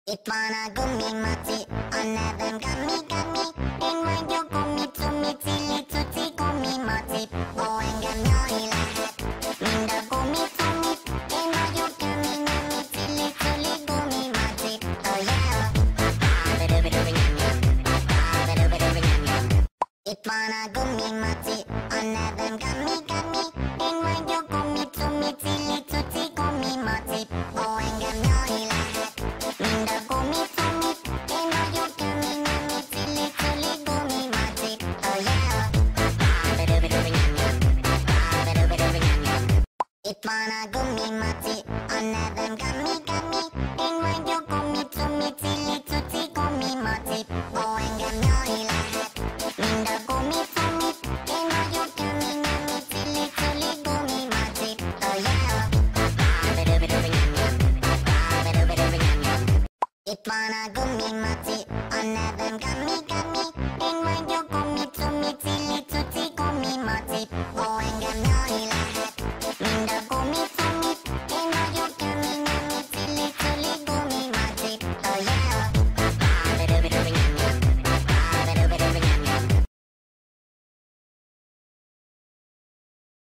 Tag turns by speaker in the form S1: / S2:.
S1: Itt van a gumimaci, a nevem Gami. Én vagyok gumi, cili, cuci, gumimaci. Ó, engem nyalni lehet, mind a gumi. Én vagyok Gami, cili, gumimaci. Oh yeah! Itt van a gumimaci, a nevem Gami. Én vagyok gumi, cili, cuci, gumimaci. Ó, engem nyalni lehet, mind a gumi. Én vagyok Gami, cili, gumimaci. Oh yeah! Itt van a gumimaci, a nevem Gami. Én vagyok gumi, cili, cuci, gumimaci. Ó, engem nyalni lehet, mind a gumi. Én vagyok Gami, cili, gumimaci. Oh yeah! Itt van a